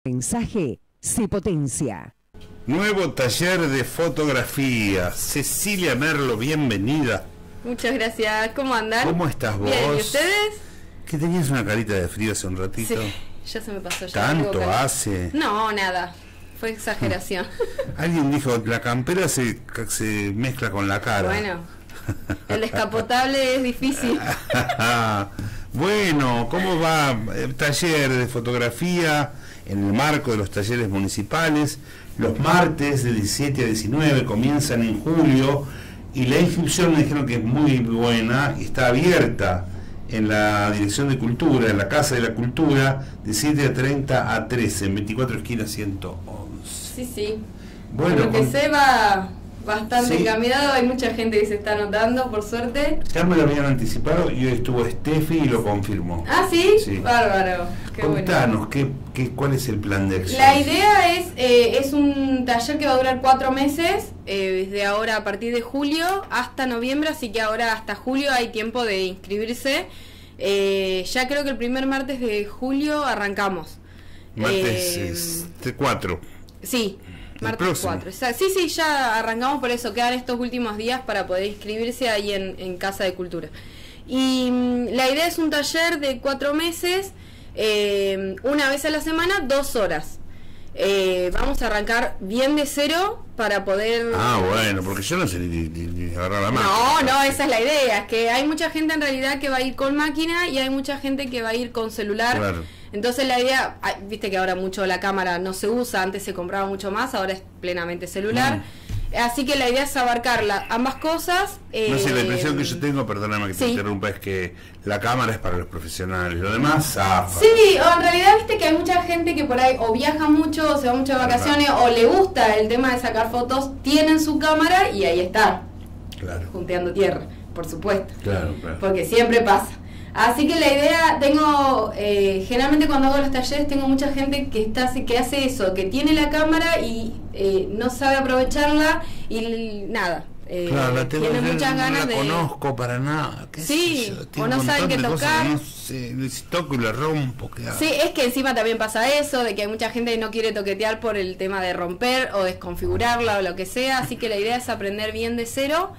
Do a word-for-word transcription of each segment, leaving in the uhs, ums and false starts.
Mensaje se potencia. Nuevo taller de fotografía. Cecilia Merlo, bienvenida. Muchas gracias. ¿Cómo andan? ¿Cómo estás vos? Bien, ¿y ustedes? Que tenías una carita de frío hace un ratito. Sí, ya se me pasó. Ya ¿Tanto hace? No, nada. Fue exageración. Alguien dijo, la campera se, se mezcla con la cara. Bueno, el descapotable es difícil. Bueno, ¿cómo va el taller de fotografía en el marco de los talleres municipales? Los martes de diecisiete a diecinueve comienzan en julio y la inscripción me dijeron que es muy buena y está abierta en la Dirección de Cultura, en la Casa de la Cultura, de siete a treinta a trece, en veinticuatro esquinas ciento once. Sí, sí. Bueno, Lo que con... se va bastante ¿Sí? encaminado, hay mucha gente que se está anotando, por suerte. Ya me lo habían anticipado y hoy estuvo Steffi y lo confirmó. Ah, ¿sí? Sí. Bárbaro. Qué Contanos, bueno. ¿qué, qué, ¿cuál es el plan de acción? La idea es, eh, es un taller que va a durar cuatro meses, eh, desde ahora a partir de julio hasta noviembre, así que ahora hasta julio hay tiempo de inscribirse. Eh, ya creo que el primer martes de julio arrancamos. Martes Eh, este, cuatro. Sí, El martes próximo. cuatro. Sí, sí, ya arrancamos, por eso quedan estos últimos días para poder inscribirse ahí en, en Casa de Cultura. Y mm, la idea es un taller de cuatro meses, eh, una vez a la semana, dos horas. Eh, vamos a arrancar bien de cero para poder... Ah, bueno, porque yo no sé ni, ni, ni agarrar la mano. No, no, esa es la idea, es que hay mucha gente en realidad que va a ir con máquina y hay mucha gente que va a ir con celular. Claro. Entonces la idea, ay, viste que ahora mucho la cámara no se usa, antes se compraba mucho más, ahora es plenamente celular. Mm. Así que la idea es abarcar la, ambas cosas. Eh, no sé, la impresión que yo tengo, perdóname que te sí. interrumpa, es que la cámara es para los profesionales, lo demás zafa. Sí, o en realidad viste que hay mucha gente que por ahí o viaja mucho, o se va mucho de vacaciones, o le gusta el tema de sacar fotos, tienen su cámara y ahí está, claro, junteando tierra, por supuesto. Claro, claro. Porque siempre pasa. Así que la idea, tengo, eh, generalmente cuando hago los talleres tengo mucha gente que está que hace eso, que tiene la cámara y eh, no sabe aprovecharla y nada. Eh, Claro, la tengo, tiene yo muchas no ganas la de... conozco para nada. ¿Qué Sí, sé yo? o Tengo no un saben montón qué de cosas tocar. que no sé, si toco y le rompo, ¿qué hago? Sí, es que encima también pasa eso, de que hay mucha gente que no quiere toquetear por el tema de romper o desconfigurarla o lo que sea, así que la idea es aprender bien de cero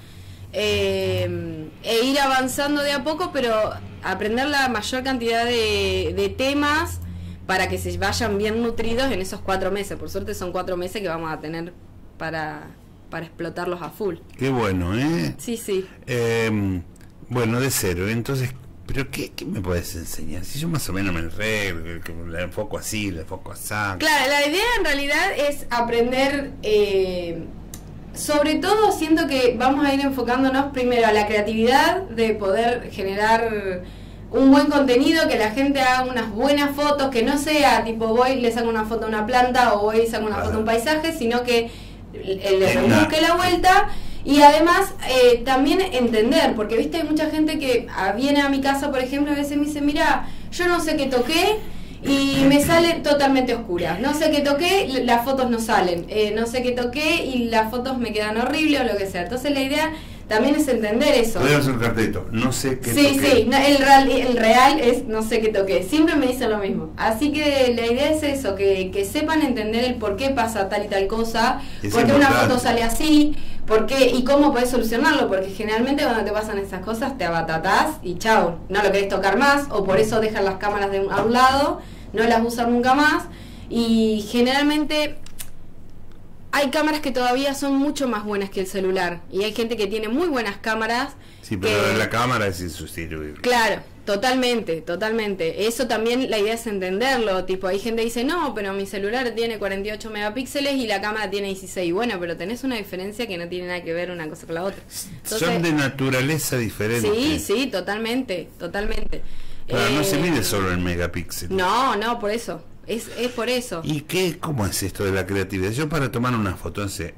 eh, e ir avanzando de a poco, pero aprender la mayor cantidad de, de temas para que se vayan bien nutridos en esos cuatro meses. Por suerte son cuatro meses que vamos a tener para, para explotarlos a full. Qué bueno, ¿eh? Sí, sí. Eh, bueno, de cero, entonces, ¿pero qué, qué me puedes enseñar? Si yo más o menos me enredo, que la enfoco así, la enfoco así. Claro, la idea en realidad es aprender, eh, sobre todo siento que vamos a ir enfocándonos primero a la creatividad de poder generar un buen contenido, que la gente haga unas buenas fotos, que no sea tipo voy le saco una foto a una planta o voy y saco una Claro. foto a un paisaje, sino que le busque la vuelta. Y además eh, también entender, porque viste hay mucha gente que ah, viene a mi casa, por ejemplo, a veces me dice, mira, yo no sé qué toqué y me sale totalmente oscura, no sé qué toqué, las fotos no salen, eh, no sé qué toqué y las fotos me quedan horribles o lo que sea. Entonces la idea también es entender eso. Podemos hacer un cartelito, no sé qué Sí, toqué. sí, no, el, real, el real es no sé qué toqué, siempre me dicen lo mismo. Así que la idea es eso, que, que sepan entender el por qué pasa tal y tal cosa, Es por qué una importante. foto sale así, por qué y cómo podés solucionarlo, porque generalmente cuando te pasan esas cosas te abatatás y chao, no lo querés tocar más, o por eso dejan las cámaras de un, a un lado, no las usan nunca más, y generalmente hay cámaras que todavía son mucho más buenas que el celular, y hay gente que tiene muy buenas cámaras. Sí, pero que, la cámara es insustituible. Claro, totalmente, totalmente. Eso también la idea es entenderlo, tipo, hay gente que dice, no, pero mi celular tiene cuarenta y ocho megapíxeles y la cámara tiene dieciséis. Bueno, pero tenés una diferencia que no tiene nada que ver una cosa con la otra. Entonces, son de naturaleza diferente. Sí, sí, totalmente, totalmente. Pero eh, no se mide solo en megapíxeles. No, no, por eso. Es, es por eso. ¿Y qué, cómo es esto de la creatividad? Yo para tomar una foto, entonces,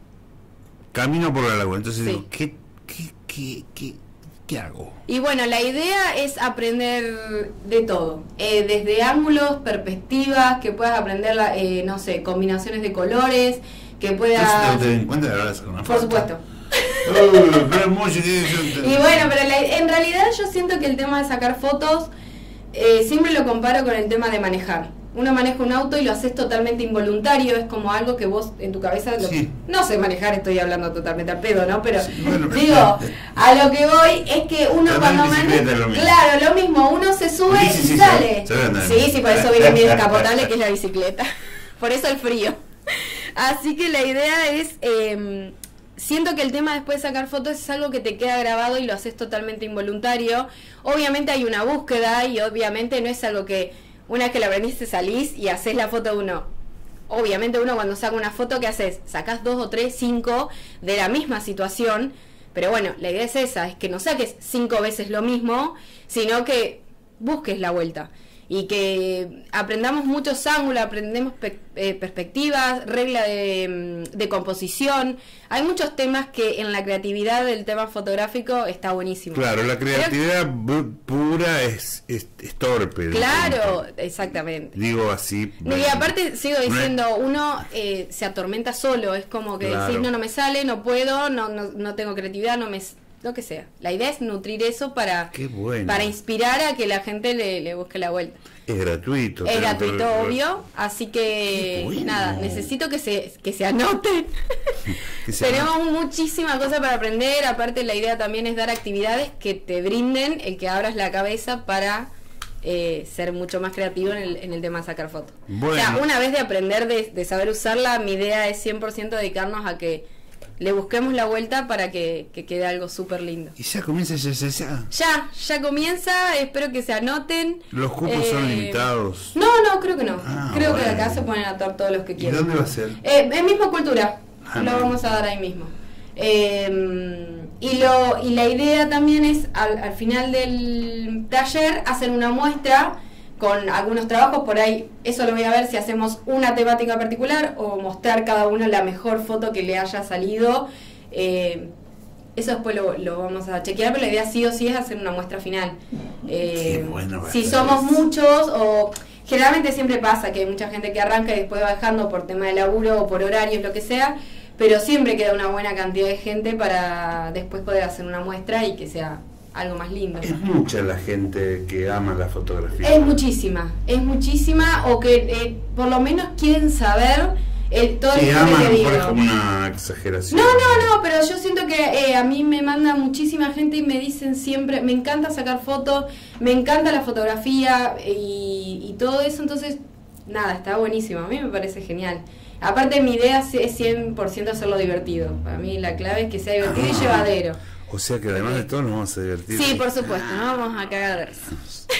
camino por la laguna, entonces Sí. digo, ¿qué, qué, qué, qué, qué hago? Y bueno, la idea es aprender de todo, eh, desde ángulos, perspectivas, que puedas aprender, la, eh, no sé, combinaciones de colores, que puedas... Entonces, ¿te das cuenta de la hora de sacar una Por foto? supuesto. Uh, pero es muy difícil. Y bueno, pero la, en realidad yo siento que el tema de sacar fotos, eh, siempre lo comparo con el tema de manejar. uno maneja un auto y lo haces totalmente involuntario, es como algo que vos en tu cabeza, lo, Sí. no sé manejar, estoy hablando totalmente al pedo, ¿no? Pero Sí, bueno, digo, a lo que voy es que uno Andar cuando en bicicleta maneja, es lo mismo. claro, lo mismo, uno se sube Sí, sí, y sí, sale. sabe- sabe andar. Sí, sí, por eso viene mi descapotable que es la bicicleta, por eso el frío. Así que la idea es, eh, siento que el tema después de sacar fotos es algo que te queda grabado y lo haces totalmente involuntario. Obviamente hay una búsqueda y obviamente no es algo que una vez que la aprendiste salís y haces la foto de uno. Obviamente uno cuando saca una foto, ¿qué haces? Sacás dos o tres, cinco de la misma situación, pero bueno, la idea es esa, es que no saques cinco veces lo mismo, sino que busques la vuelta. Y que aprendamos muchos ángulos, aprendemos pe eh, perspectivas, regla de, de composición. Hay muchos temas que en la creatividad del tema fotográfico está buenísimo. Claro, la creatividad bu- pura es, es, es torpe. Claro, exactamente. Digo así. No, y aparte sigo no es- diciendo, uno eh, se atormenta solo, es como que Claro. decís, no, no me sale, no puedo, no, no, no tengo creatividad, no me... lo que sea. La idea es nutrir eso para, Qué bueno. para inspirar a que la gente le, le busque la vuelta. Es gratuito. Es pero- gratuito, pero- obvio, así que Qué bueno. nada, necesito que se, que se anoten. Que se Tenemos muchísimas cosas para aprender, aparte la idea también es dar actividades que te brinden el que abras la cabeza para eh, ser mucho más creativo en el, en el tema de sacar fotos. Bueno. O sea, una vez de aprender, de, de saber usarla, mi idea es cien por ciento dedicarnos a que le busquemos la vuelta para que, que quede algo súper lindo. Y ya comienza ya, ya, ya. Ya, ya comienza, espero que se anoten. Los cupos son Eh, limitados. No, no, creo que no. Ah, creo que bueno. acá se pueden anotar todos los que ¿Y quieran. dónde va a ser? Eh, en misma cultura, Ah, lo no. vamos a dar ahí mismo. Eh, y, lo, y la idea también es, al, al final del taller, hacer una muestra con algunos trabajos por ahí. Eso lo voy a ver si hacemos una temática particular o mostrar cada uno la mejor foto que le haya salido. Eh, eso después lo, lo vamos a chequear, pero la idea sí o sí es hacer una muestra final. Eh, Qué bueno va a si estar somos eso. muchos o... Generalmente siempre pasa que hay mucha gente que arranca y después va dejando por tema de laburo o por horarios, lo que sea, pero siempre queda una buena cantidad de gente para después poder hacer una muestra y que sea algo más lindo. Es mucha la gente que ama la fotografía. Es muchísima, es muchísima, o que eh, por lo menos quieren saber el, todo Sí, el ama, a que lo digo. mejor es como una exageración. No, no, no, pero yo siento que eh, a mí me manda muchísima gente y me dicen siempre, me encanta sacar fotos, me encanta la fotografía eh, y, y todo eso, entonces, nada, está buenísimo, a mí me parece genial. Aparte mi idea es cien por ciento hacerlo divertido, para mí la clave es que sea divertido y Ah. llevadero. O sea que además de todo nos vamos a divertir. Sí, por supuesto, no vamos a cagar de risa.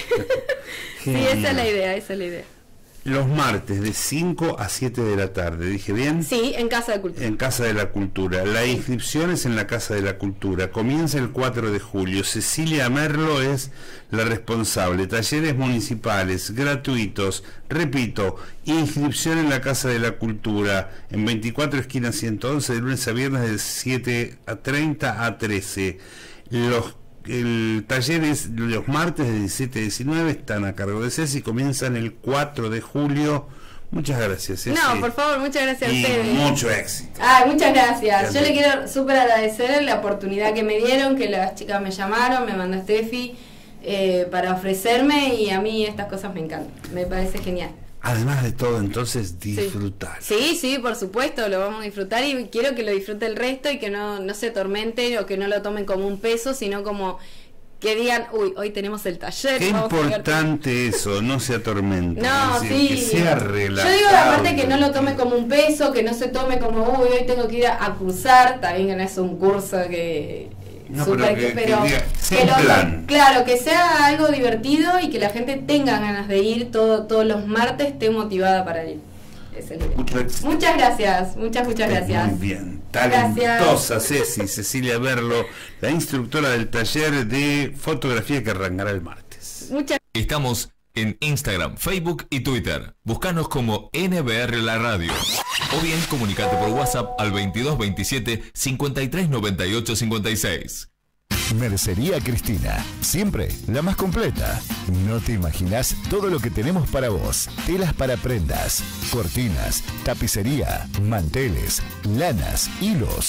Sí, esa es la idea, esa es la idea. Los martes de cinco a siete de la tarde, ¿dije bien? Sí, en Casa de Cultura. En Casa de la Cultura. La inscripción es en la Casa de la Cultura. Comienza el cuatro de julio. Cecilia Merlo es la responsable. Talleres municipales, gratuitos. Repito, inscripción en la Casa de la Cultura. En veinticuatro esquina ciento once, de lunes a viernes de siete a treinta a trece. Los El taller es los martes de diecisiete a diecinueve, están a cargo de Ceci, comienzan el cuatro de julio. Muchas gracias, Ceci. No, por favor, muchas gracias a Y ustedes. mucho éxito. Ah, muchas gracias. Yo Gracias. le quiero súper agradecer la oportunidad que me dieron, que las chicas me llamaron, me mandó Steffi eh, para ofrecerme y a mí estas cosas me encantan. Me parece genial. Además de todo, entonces, disfrutar. Sí, sí, por supuesto, lo vamos a disfrutar y quiero que lo disfrute el resto y que no, no se atormente o que no lo tomen como un peso, sino como que digan, uy, hoy tenemos el taller. Qué vamos a sacar- importante eso, no se atormente. No, es decir, sí. que sea relajado. Yo digo aparte que no lo tome como un peso, que no se tome como, uy, hoy tengo que ir a, a cursar, también que no es un curso que... No, súper pero que- pero que diga, sin que lo- plan. claro, que sea algo divertido y que la gente tenga ganas de ir todo, todos los martes, esté motivada para ir. Esa es la idea. Mucho éxito. Muchas gracias, muchas, muchas gracias. Muy bien. Gracias. Talentosa Ceci, Cecilia Berlo, la instructora del taller de fotografía que arrancará el martes. Muchas Estamos en Instagram, Facebook y Twitter. Búscanos como N B R La Radio. O bien comunicate por WhatsApp al veintidós veintisiete cincuenta y tres noventa y ocho cincuenta y seis. Mercería Cristina, siempre la más completa. No te imaginas todo lo que tenemos para vos. Telas para prendas, cortinas, tapicería, manteles, lanas, hilos.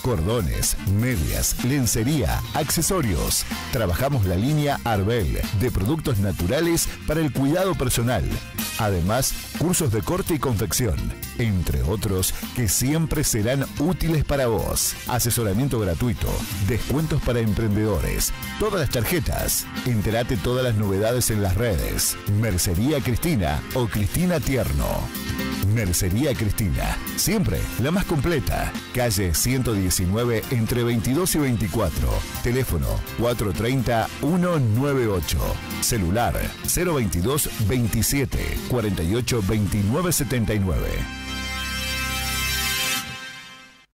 cordones, medias, lencería, accesorios. Trabajamos la línea Arbel de productos naturales para el cuidado personal. Además, cursos de corte y confección, entre otros que siempre serán útiles para vos. Asesoramiento gratuito, descuentos para emprendedores, todas las tarjetas. Entérate todas las novedades en las redes. Mercería Cristina o Cristina Tierno. Mercería Cristina, siempre la más completa. Calle ciento diecinueve entre veintidós y veinticuatro. Teléfono cuatro treinta, ciento noventa y ocho. Celular cero veintidós veintisiete cuarenta y ocho veintinueve setenta y nueve.